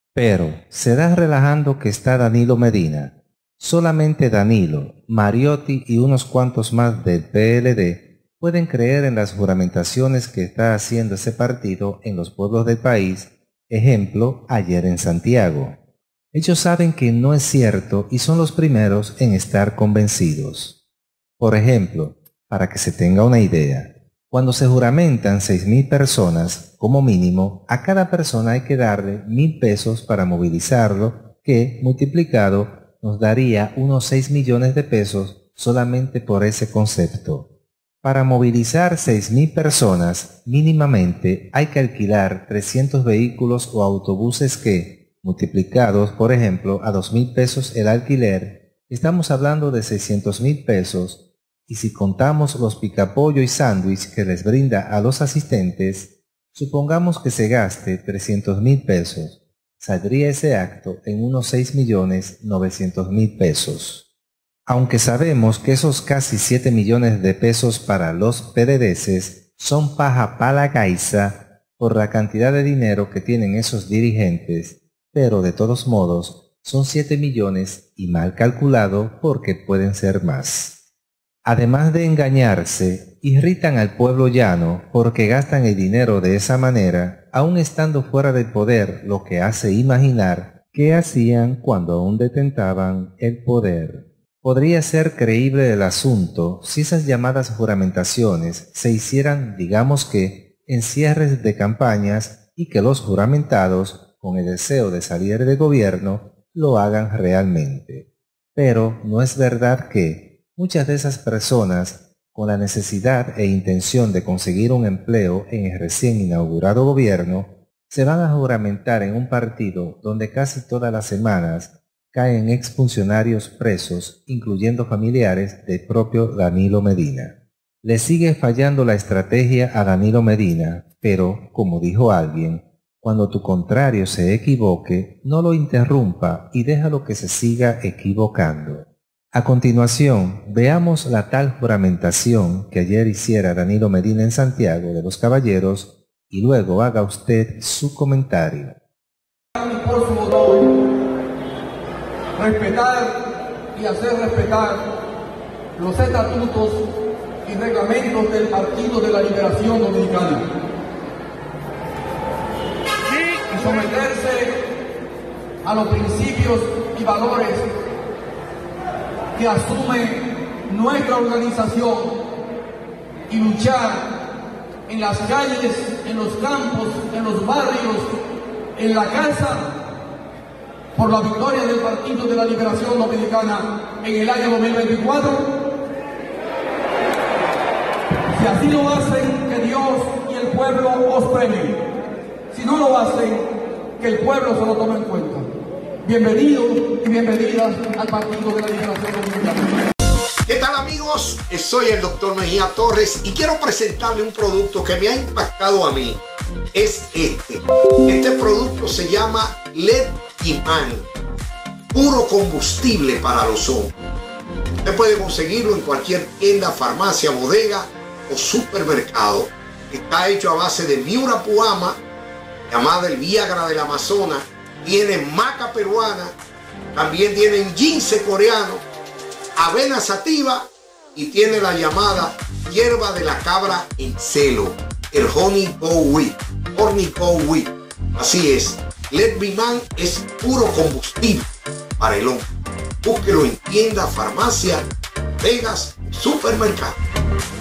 Pero, ¿será relajando que está Danilo Medina? Solamente Danilo, Mariotti y unos cuantos más del PLD pueden creer en las juramentaciones que está haciendo ese partido en los pueblos del país, ejemplo, ayer en Santiago. Ellos saben que no es cierto y son los primeros en estar convencidos. Por ejemplo, para que se tenga una idea, cuando se juramentan 6.000 personas, como mínimo, a cada persona hay que darle 1.000 pesos para movilizarlo, que, multiplicado, nos daría unos 6 millones de pesos solamente por ese concepto. Para movilizar 6.000 personas, mínimamente hay que alquilar 300 vehículos o autobuses que, multiplicados, por ejemplo, a 2.000 pesos el alquiler, estamos hablando de 600.000 pesos, y si contamos los picapollo y sándwich que les brinda a los asistentes, supongamos que se gaste 300.000 pesos. Saldría ese acto en unos 6.900.000 pesos. Aunque sabemos que esos casi 7 millones de pesos para los PDDeses son paja pa' la gaisa por la cantidad de dinero que tienen esos dirigentes, pero de todos modos son 7 millones y mal calculado porque pueden ser más. Además de engañarse, irritan al pueblo llano porque gastan el dinero de esa manera, aun estando fuera del poder, lo que hace imaginar qué hacían cuando aún detentaban el poder. Podría ser creíble el asunto si esas llamadas juramentaciones se hicieran, digamos que, en cierres de campañas y que los juramentados, con el deseo de salir del gobierno, lo hagan realmente. Pero no es verdad que muchas de esas personas, con la necesidad e intención de conseguir un empleo en el recién inaugurado gobierno, se van a juramentar en un partido donde casi todas las semanas caen exfuncionarios presos, incluyendo familiares del propio Danilo Medina. Le sigue fallando la estrategia a Danilo Medina, pero, como dijo alguien, cuando tu contrario se equivoque, no lo interrumpa y déjalo que se siga equivocando. A continuación, veamos la tal juramentación que ayer hiciera Danilo Medina en Santiago de los Caballeros y luego haga usted su comentario. Por su honor, respetar y hacer respetar los estatutos y reglamentos del Partido de la Liberación Dominicana y someterse a los principios y valores que asume nuestra organización y luchar en las calles, en los campos, en los barrios, en la casa, por la victoria del Partido de la Liberación Dominicana en el año 2024. Si así lo hacen, que Dios y el pueblo os premien. Si no lo hacen, que el pueblo se lo tome en cuenta. Bienvenidos y bienvenidas al Partido de la Liberación Dominicana. ¿Qué tal, amigos? Soy el Dr. Mejía Torres y quiero presentarle un producto que me ha impactado a mí. Es este. Este producto se llama LED Imán, puro combustible para los ojos. Usted puede conseguirlo en cualquier tienda, farmacia, bodega o supermercado. Está hecho a base de Miura Puama, llamada el Viagra del Amazonas. Tiene maca peruana, también tienen ginseng coreano, avena sativa y tiene la llamada hierba de la cabra en celo, el honey go wheat. Así es, LED Imán es puro combustible para el hombre. Búsquelo en tienda, farmacia, bodegas, supermercado.